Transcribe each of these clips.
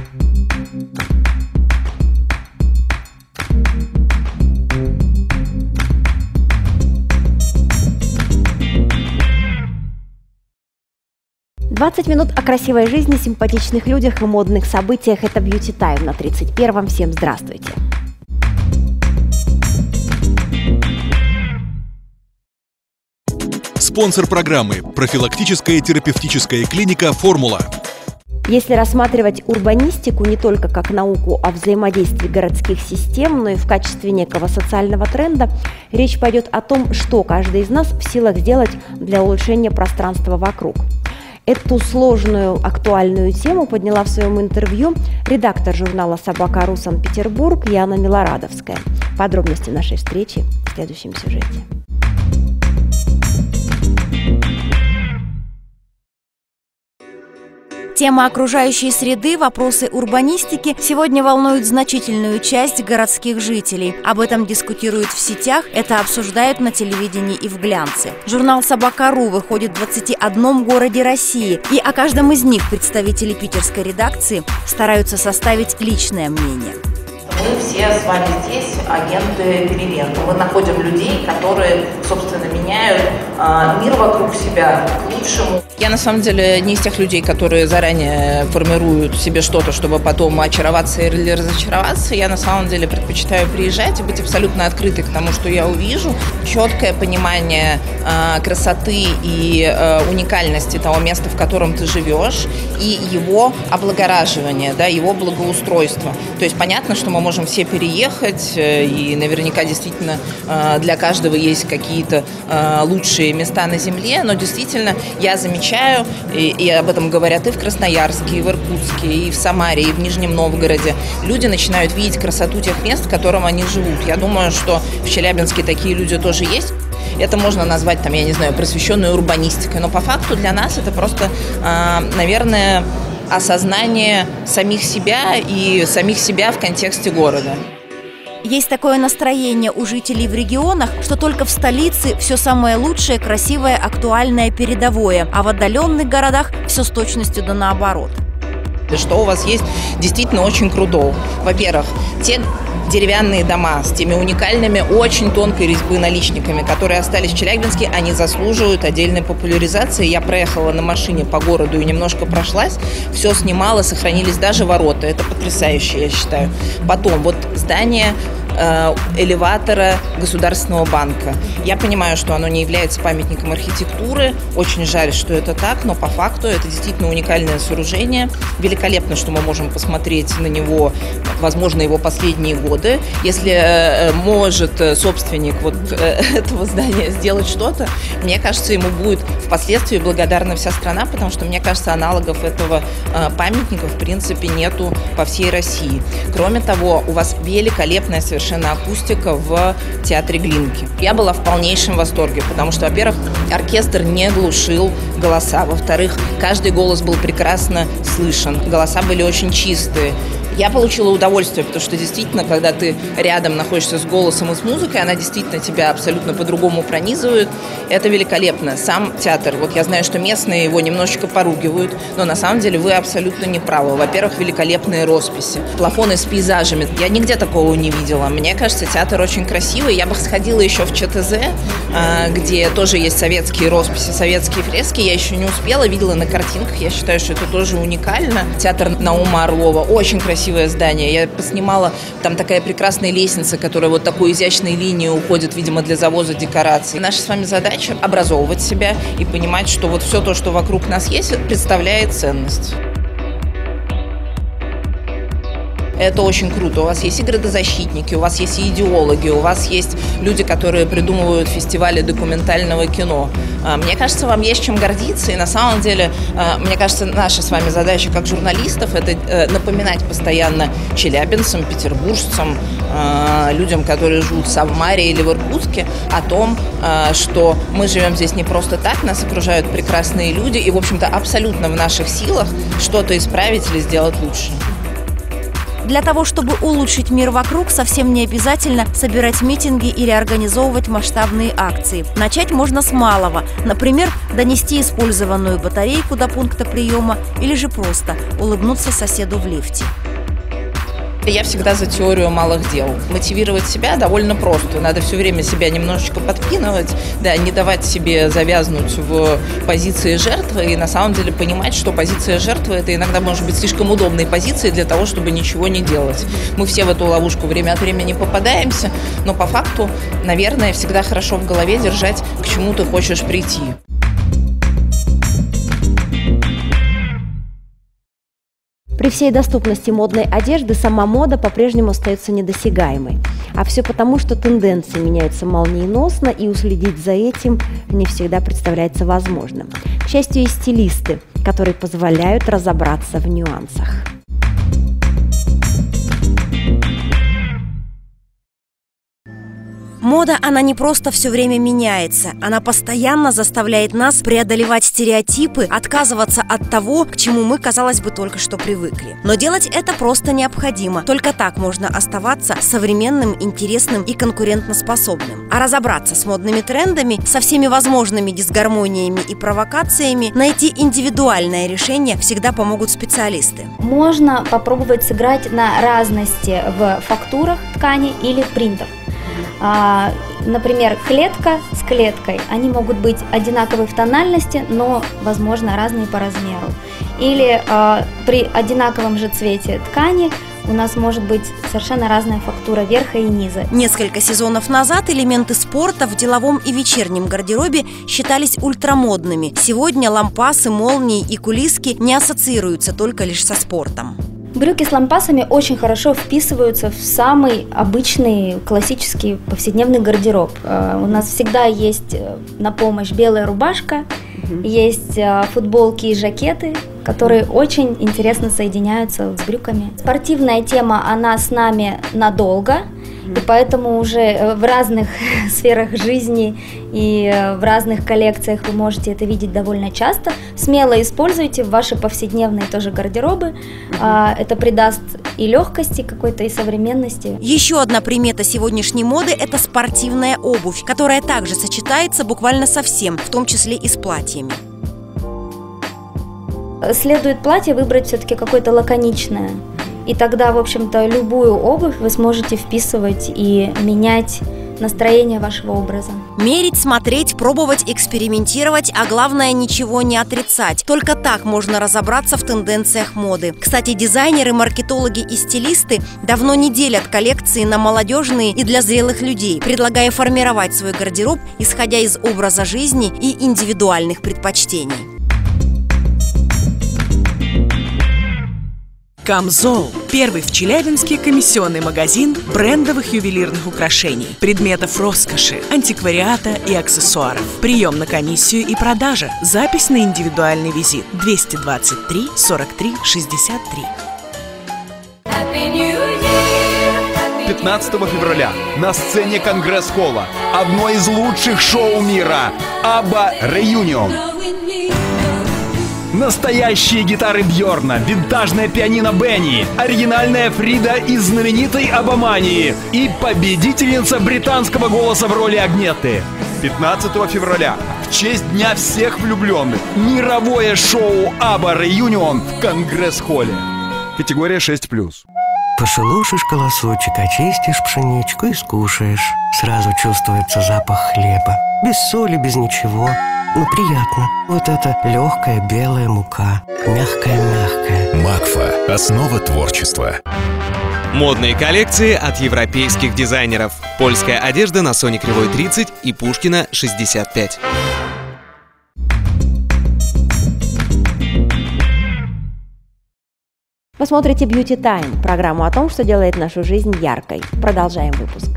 «20 минут о красивой жизни, симпатичных людях и модных событиях» – это Beauty Time на 31-м. Всем здравствуйте! Спонсор программы – профилактическая терапевтическая клиника «Формула». Если рассматривать урбанистику не только как науку о взаимодействии городских систем, но и в качестве некого социального тренда, речь пойдет о том, что каждый из нас в силах сделать для улучшения пространства вокруг. Эту сложную, актуальную тему подняла в своем интервью редактор журнала «Собака.ру» Санкт-Петербург Яна Милорадовская. Подробности нашей встречи в следующем сюжете. Тема окружающей среды, вопросы урбанистики сегодня волнуют значительную часть городских жителей. Об этом дискутируют в сетях, это обсуждают на телевидении и в глянце. Журнал «Собака.ру» выходит в 21 городе России, и о каждом из них представители питерской редакции стараются составить личное мнение. Мы все с вами здесь агенты перемен. Мы находим людей, которые, собственно, меняют мир вокруг себя к лучшему. Я, на самом деле, не из тех людей, которые заранее формируют себе что-то, чтобы потом очароваться или разочароваться. Я, на самом деле, предпочитаю приезжать и быть абсолютно открытой к тому, что я увижу. Четкое понимание красоты и уникальности того места, в котором ты живешь, и его облагораживание, да, его благоустройство. То есть понятно, что мы можем все переехать, и наверняка действительно для каждого есть какие-то лучшие места на земле, но действительно я замечаю, и об этом говорят и в Красноярске, и в Иркутске, и в Самаре, и в Нижнем Новгороде, люди начинают видеть красоту тех мест, в котором они живут. Я думаю, что в Челябинске такие люди тоже есть. Это можно назвать, там, я не знаю, просвещенной урбанистикой, но по факту для нас это просто, наверное, осознание самих себя и самих себя в контексте города. Есть такое настроение у жителей в регионах, что только в столице все самое лучшее, красивое, актуальное, передовое, а в отдаленных городах все с точностью да наоборот. Что у вас есть действительно очень крутого? Во-первых, те деревянные дома с теми уникальными, очень тонкой резьбы наличниками, которые остались в Челябинске, они заслуживают отдельной популяризации. Я проехала на машине по городу и немножко прошлась, все снимала, сохранились даже ворота. Это потрясающе, я считаю. Потом, вот здание элеватора Государственного банка. Я понимаю, что оно не является памятником архитектуры. Очень жаль, что это так, но по факту это действительно уникальное сооружение. Великолепно, что мы можем посмотреть на него, возможно, его последние годы. Если может собственник вот этого здания сделать что-то, мне кажется, ему будет впоследствии благодарна вся страна, потому что, мне кажется, аналогов этого памятника, в принципе, нету по всей России. Кроме того, у вас великолепная совершенно акустика в театре Глинки. Я была в полнейшем восторге, потому что, во-первых, оркестр не глушил голоса, во-вторых, каждый голос был прекрасно слышен, голоса были очень чистые. Я получила удовольствие, потому что действительно, когда ты рядом находишься с голосом и с музыкой, она действительно тебя абсолютно по-другому пронизывает. Это великолепно. Сам театр, вот я знаю, что местные его немножечко поругивают, но на самом деле вы абсолютно не правы. Во-первых, великолепные росписи, плафоны с пейзажами. Я нигде такого не видела. Мне кажется, театр очень красивый. Я бы сходила еще в ЧТЗ, где тоже есть советские росписи, советские фрески. Я еще не успела, видела на картинках. Я считаю, что это тоже уникально. Театр Наума Орлова очень красивый. Здание. Я поснимала, там такая прекрасная лестница, которая вот такой изящной линией уходит, видимо, для завоза декораций. Наша с вами задача образовывать себя и понимать, что вот все то, что вокруг нас есть, представляет ценность. Это очень круто. У вас есть и градозащитники, у вас есть и идеологи, у вас есть люди, которые придумывают фестивали документального кино. Мне кажется, вам есть чем гордиться. И на самом деле, мне кажется, наша с вами задача как журналистов – это напоминать постоянно челябинцам, петербуржцам, людям, которые живут в Самаре или в Иркутске, о том, что мы живем здесь не просто так, нас окружают прекрасные люди, и, в общем-то, абсолютно в наших силах что-то исправить или сделать лучше. Для того, чтобы улучшить мир вокруг, совсем не обязательно собирать митинги или организовывать масштабные акции. Начать можно с малого. Например, донести использованную батарейку до пункта приема или же просто улыбнуться соседу в лифте. Я всегда за теорию малых дел. Мотивировать себя довольно просто. Надо все время себя немножечко подпинывать, да, не давать себе завязнуть в позиции жертвы и на самом деле понимать, что позиция жертвы – это иногда может быть слишком удобной позицией для того, чтобы ничего не делать. Мы все в эту ловушку время от времени попадаемся, но по факту, наверное, всегда хорошо в голове держать, к чему ты хочешь прийти. При всей доступности модной одежды сама мода по-прежнему остается недосягаемой. А все потому, что тенденции меняются молниеносно, и уследить за этим не всегда представляется возможным. К счастью, есть стилисты, которые позволяют разобраться в нюансах. Мода, она не просто все время меняется, она постоянно заставляет нас преодолевать стереотипы, отказываться от того, к чему мы, казалось бы, только что привыкли. Но делать это просто необходимо. Только так можно оставаться современным, интересным и конкурентоспособным. А разобраться с модными трендами, со всеми возможными дисгармониями и провокациями, найти индивидуальное решение всегда помогут специалисты. Можно попробовать сыграть на разности в фактурах ткани или принтов. Например, клетка с клеткой, они могут быть одинаковые в тональности, но, возможно, разные по размеру. Или при одинаковом же цвете ткани у нас может быть совершенно разная фактура верха и низа. Несколько сезонов назад элементы спорта в деловом и вечернем гардеробе считались ультрамодными. Сегодня лампасы, молнии и кулиски не ассоциируются только лишь со спортом. Брюки с лампасами очень хорошо вписываются в самый обычный классический повседневный гардероб. У нас всегда есть на помощь белая рубашка, есть футболки и жакеты, которые очень интересно соединяются с брюками. Спортивная тема, она с нами надолго, и поэтому уже в разных сферах жизни и в разных коллекциях вы можете это видеть довольно часто. Смело используйте в ваши повседневные тоже гардеробы. Это придаст и легкости какой-то, и современности. Еще одна примета сегодняшней моды – это спортивная обувь, которая также сочетается буквально со всем, в том числе и с платьями. Следует платье выбрать все-таки какое-то лаконичное. И тогда, в общем-то, любую обувь вы сможете вписывать и менять настроение вашего образа. Мерить, смотреть, пробовать, экспериментировать, а главное, ничего не отрицать. Только так можно разобраться в тенденциях моды. Кстати, дизайнеры, маркетологи и стилисты давно не делят коллекции на молодежные и для зрелых людей, предлагая формировать свой гардероб, исходя из образа жизни и индивидуальных предпочтений. Камзол – первый в Челябинске комиссионный магазин брендовых ювелирных украшений, предметов роскоши, антиквариата и аксессуаров. Прием на комиссию и продажа. Запись на индивидуальный визит. 223 43 63. 15 февраля на сцене Конгресс-холла одно из лучших шоу мира – ABBA Reunion. Настоящие гитары Бьорна, винтажная пианино Бенни, оригинальная Фрида из знаменитой Аббамании и победительница британского голоса в роли Агнетты. 15 февраля в честь Дня всех влюбленных мировое шоу ABBA Reunion в Конгресс-холле. Категория 6+. Пошелушишь колосочек, очистишь пшеничку и скушаешь. Сразу чувствуется запах хлеба. Без соли, без ничего. Но приятно. Вот это легкая белая мука. Мягкая-мягкая. Макфа. Основа творчества. Модные коллекции от европейских дизайнеров. Польская одежда на Соне Кривой 30 и Пушкина 65. Вы смотрите Beauty Time, программу о том, что делает нашу жизнь яркой. Продолжаем выпуск.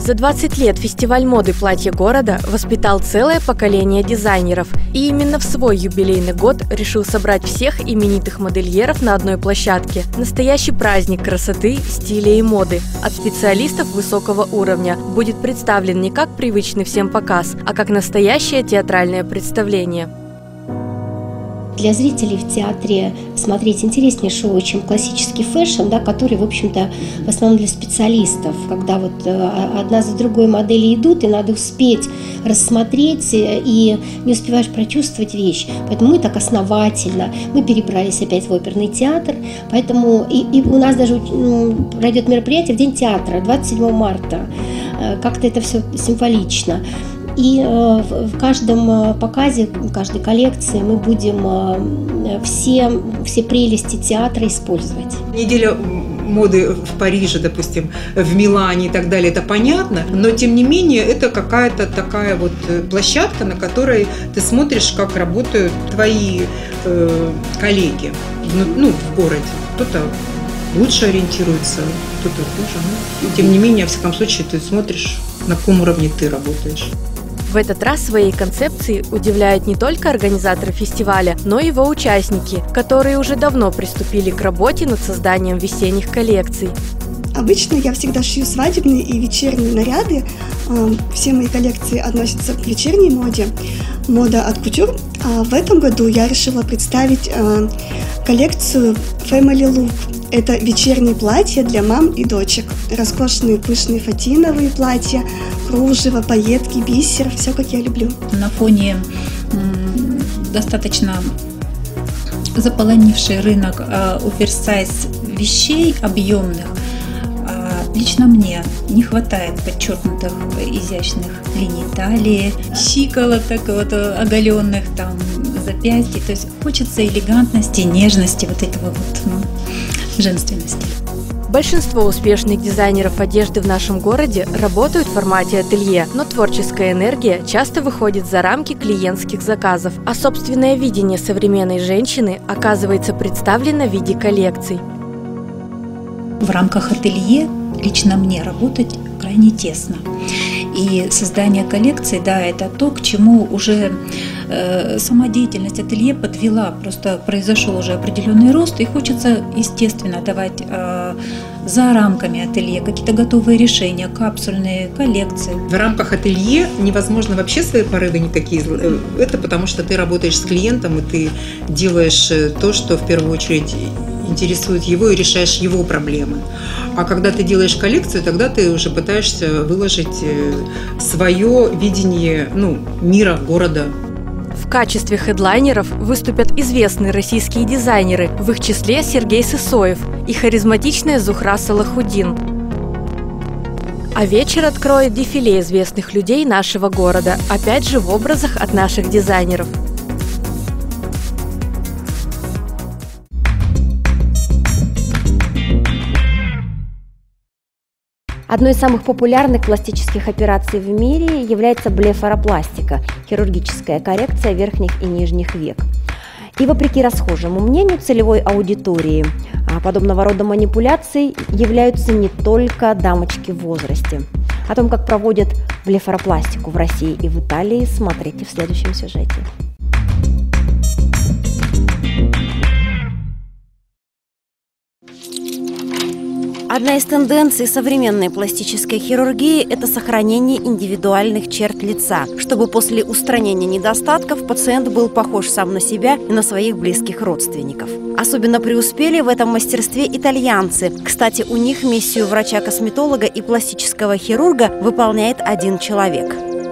За 20 лет фестиваль моды «Платье города» воспитал целое поколение дизайнеров. И именно в свой юбилейный год решил собрать всех именитых модельеров на одной площадке. Настоящий праздник красоты, стиля и моды. От специалистов высокого уровня будет представлен не как привычный всем показ, а как настоящее театральное представление. Для зрителей в театре смотреть интереснее шоу, чем классический фэшн, да, который, в общем-то, в основном для специалистов, когда вот одна за другой модели идут, и надо успеть рассмотреть, и не успеваешь прочувствовать вещь. Поэтому мы так основательно, мы перебрались опять в оперный театр, поэтому и у нас даже пройдет мероприятие в День театра, 27 марта. Как-то это все символично. И в каждом показе, в каждой коллекции мы будем все прелести театра использовать. Неделя моды в Париже, допустим, в Милане и так далее, это понятно, но тем не менее это какая-то такая вот площадка, на которой ты смотришь, как работают твои коллеги в городе. Кто-то лучше ориентируется, кто-то хуже. Но, тем не менее, во всяком случае, ты смотришь, на каком уровне ты работаешь. В этот раз своей концепцией удивляют не только организаторы фестиваля, но и его участники, которые уже давно приступили к работе над созданием весенних коллекций. Обычно я всегда шью свадебные и вечерние наряды. Все мои коллекции относятся к вечерней моде, мода от кутюр. А в этом году я решила представить коллекцию Family Look. Это вечерние платья для мам и дочек. Роскошные пышные фатиновые платья, кружево, пайетки, бисер. Все, как я люблю. На фоне достаточно заполонивший рынок оверсайз вещей объемных, лично мне не хватает подчеркнутых изящных линий талии, щиколоток вот, оголенных, там, запястья. То есть хочется элегантности, нежности, вот этого вот, женственности. Большинство успешных дизайнеров одежды в нашем городе работают в формате ателье, но творческая энергия часто выходит за рамки клиентских заказов, а собственное видение современной женщины оказывается представлено в виде коллекций. В рамках ателье лично мне работать крайне тесно. И создание коллекции, да, это то, к чему уже сама деятельность ателье подвела. Просто произошел уже определенный рост, и хочется, естественно, давать за рамками ателье какие-то готовые решения, капсульные коллекции. В рамках ателье невозможно вообще свои порывы никакие. Это потому, что ты работаешь с клиентом, и ты делаешь то, что в первую очередь интересует его, и решаешь его проблемы. А когда ты делаешь коллекцию, тогда ты уже пытаешься выложить свое видение мира, города. В качестве хедлайнеров выступят известные российские дизайнеры, в их числе Сергей Сысоев и харизматичная Зухра Салахуддин. А вечер откроет дефиле известных людей нашего города, опять же в образах от наших дизайнеров. Одной из самых популярных пластических операций в мире является блефаропластика – хирургическая коррекция верхних и нижних век. И вопреки расхожему мнению целевой аудитории, подобного рода манипуляций являются не только дамочки в возрасте. О том, как проводят блефаропластику в России и в Италии, смотрите в следующем сюжете. Одна из тенденций современной пластической хирургии – это сохранение индивидуальных черт лица, чтобы после устранения недостатков пациент был похож сам на себя и на своих близких родственников. Особенно преуспели в этом мастерстве итальянцы. Кстати, у них миссию врача-косметолога и пластического хирурга выполняет один человек.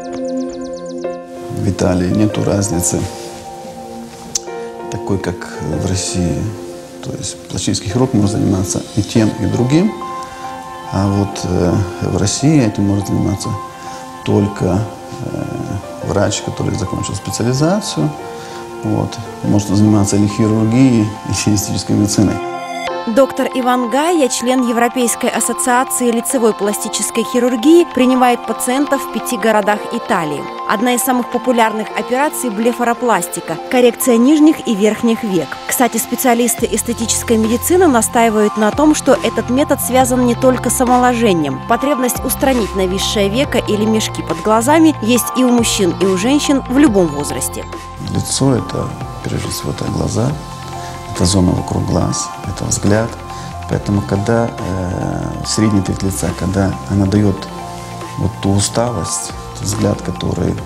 В Италии нету разницы такой, как в России. То есть пластический хирург может заниматься и тем, и другим. А вот в России этим может заниматься только врач, который закончил специализацию. Вот. Может заниматься или хирургией, или эстетической медициной. Доктор Иван Гайя, член Европейской ассоциации лицевой пластической хирургии, принимает пациентов в 5 городах Италии. Одна из самых популярных операций – блефаропластика – коррекция нижних и верхних век. Кстати, специалисты эстетической медицины настаивают на том, что этот метод связан не только с омоложением. Потребность устранить нависшее веко или мешки под глазами есть и у мужчин, и у женщин в любом возрасте. Лицо – это, прежде всего, это глаза. Это зона вокруг глаз, это взгляд. Поэтому, когда средний треть лица, когда она дает вот ту усталость, тот взгляд, который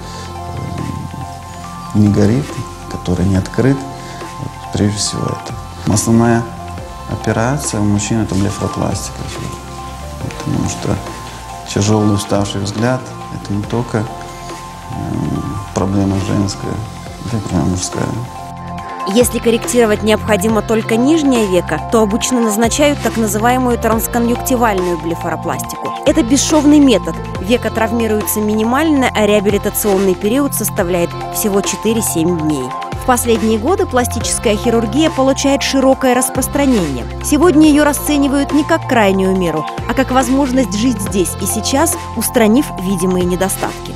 не горит, который не открыт, вот, прежде всего это. Основная операция у мужчин – это блефаропластика. Потому что тяжелый уставший взгляд – это не только проблема женская, это и проблема мужская. Если корректировать необходимо только нижнее веко, то обычно назначают так называемую трансконъюнктивальную блефаропластику. Это бесшовный метод. Веко травмируется минимально, а реабилитационный период составляет всего 4-7 дней. В последние годы пластическая хирургия получает широкое распространение. Сегодня ее расценивают не как крайнюю меру, а как возможность жить здесь и сейчас, устранив видимые недостатки.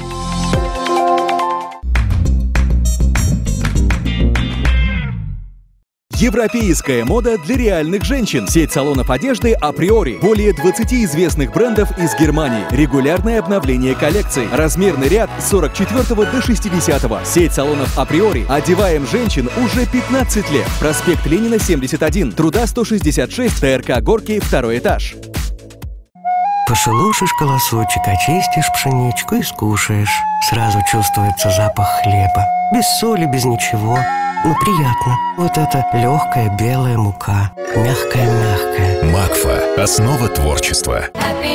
Европейская мода для реальных женщин. Сеть салонов одежды «Априори». Более 20 известных брендов из Германии. Регулярное обновление коллекций. Размерный ряд с 44 до 60. Сеть салонов «Априори». Одеваем женщин уже 15 лет. Проспект Ленина, 71. Труда 166. ТРК Горки, 2-й этаж. Пошелушишь колосочек, очистишь пшеничку и скушаешь. Сразу чувствуется запах хлеба. Без соли, без ничего. Но приятно. Вот это легкая белая мука. Мягкая-мягкая. Макфа. Основа творчества.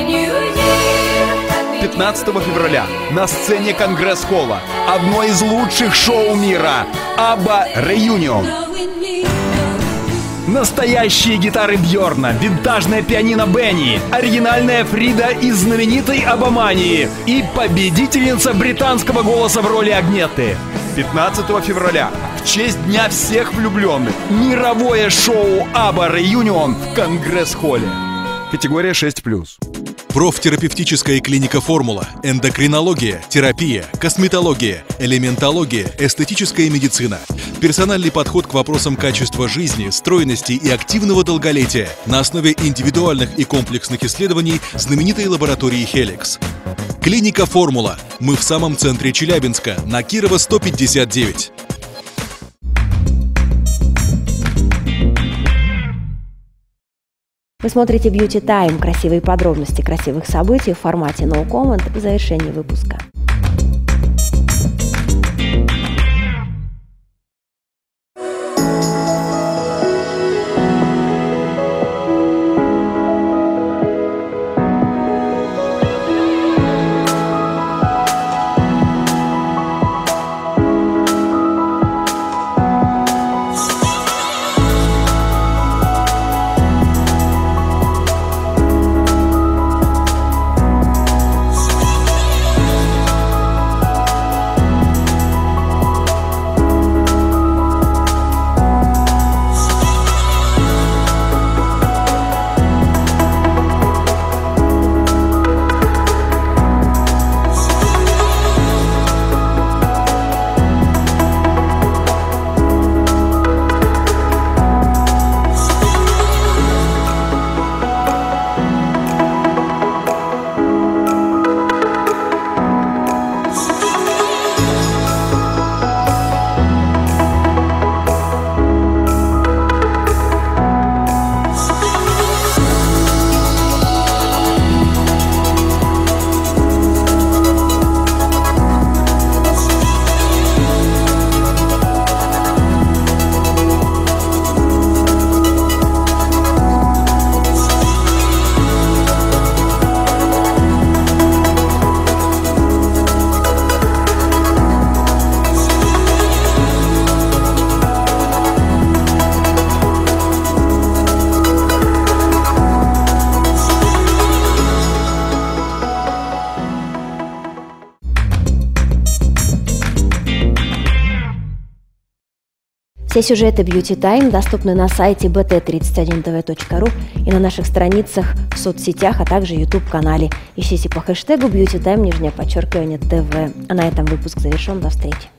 15 февраля на сцене Конгресс-холла одно из лучших шоу мира – ABBA Reunion. Настоящие гитары Бьорна, винтажная пианино Бенни, оригинальная Фрида из знаменитой Обамании и победительница британского голоса в роли Агнетты. 15 февраля в честь Дня всех влюбленных мировое шоу ABBA Reunion в Конгресс-холле. Категория 6+. Профтерапевтическая клиника «Формула», эндокринология, терапия, косметология, элементология, эстетическая медицина. Персональный подход к вопросам качества жизни, стройности и активного долголетия на основе индивидуальных и комплексных исследований знаменитой лаборатории «Хеликс». Клиника «Формула». Мы в самом центре Челябинска, на Кирова, 159. Вы смотрите Beauty Time. Красивые подробности красивых событий в формате No Comment в завершении выпуска. Все сюжеты Beauty Time доступны на сайте bt31tv.ru и на наших страницах в соцсетях, а также YouTube-канале. Ищите по хэштегу Beauty Time _TV. А на этом выпуск завершен. До встречи.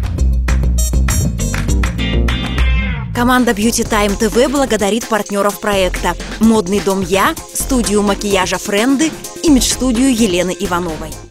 Команда Beauty Time TV благодарит партнеров проекта: Модный дом Я, студию макияжа Френды, имидж-студию Елены Ивановой.